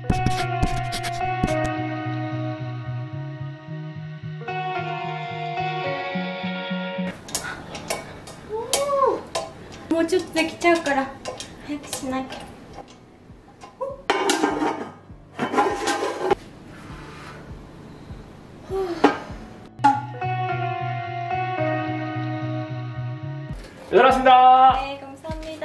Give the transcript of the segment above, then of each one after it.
もうちょっとできちゃうから早くしなきゃ。 들어왔습니다. 네, 감사합니다.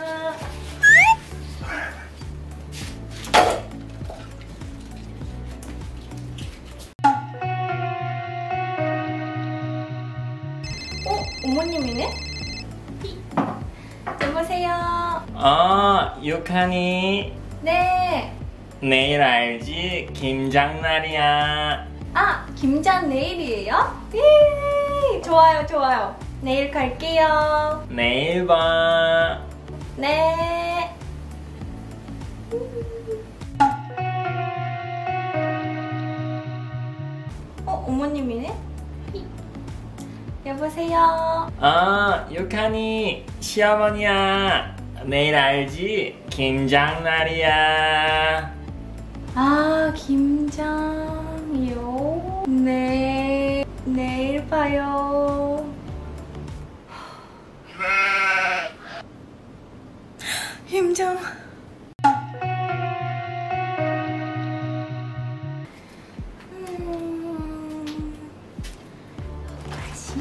어머님이네? 여보세요. 유카니. 네. 내일 알지? 김장날이야. 아, 김장 내일이에요? 예, 좋아요, 좋아요. 내일 갈게요. 내일 봐. 네. 어머님이네? 여보세요. 유카니 시어머니야. 내일 알지? 김장날이야. 아, 김장이요? 네, 내일 봐요. 김장. 다시.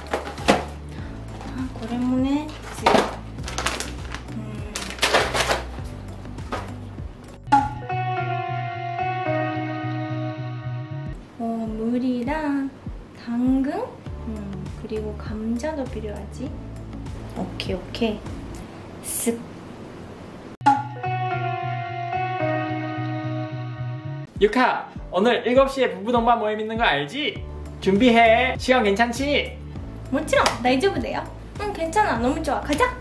これもね、強い。물이랑 당근? 그리고 감자도 필요하지. 오케이, 오케이. 쓱. 유카, 오늘 7시에 부부 동반 모임 있는 거 알지? 준비해. 시간 괜찮지? もちろん大丈夫だよ. 응, 괜찮아. 너무 좋아. 가자.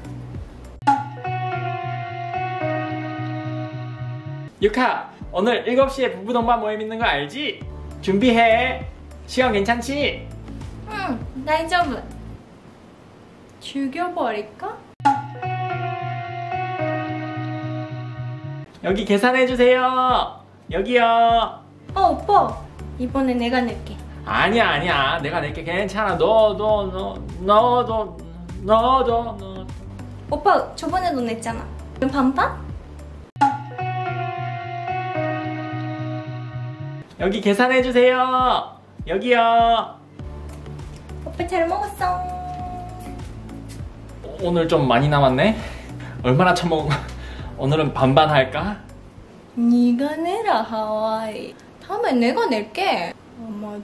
유카, 오늘 7시에 부부 동반 모임 있는 거 알지? 준비해. 시간 괜찮지? 응, 大丈夫. 죽여버릴까? 여기 계산해주세요. 여기요. 오빠. 이번에 내가 낼게. 아니야. 내가 낼게. 괜찮아. 너도. 오빠, 저번에도 냈잖아. 그럼 반반? 여기 계산해주세요. 여기요. 오빠 잘 먹었어. 오늘 좀 많이 남았네. 얼마나 처먹은 거. 오늘은 반반 할까? 네가 내라, 하와이. 다음에 내가 낼게. 아마도.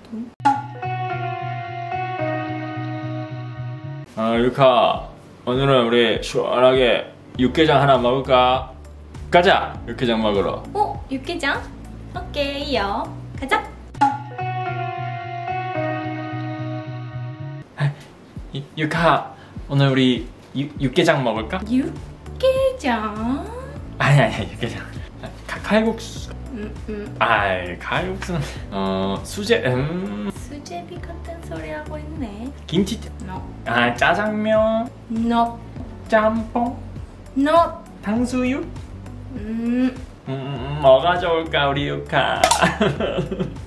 유카, 오늘은 우리 시원하게 육개장 하나 먹을까? 가자, 육개장 먹으러. 육개장? 오케이요. 가자. 유카, 오늘 우리 육개장 먹을까? 육개장? 아니야, 육개장. 칼국수. 칼국수는 수제. 수제비 같은 소리 하고 있네. 김치. No. 짜장면. No. 짬뽕. No. 탕수육. 뭐가 좋을까 우리 유카?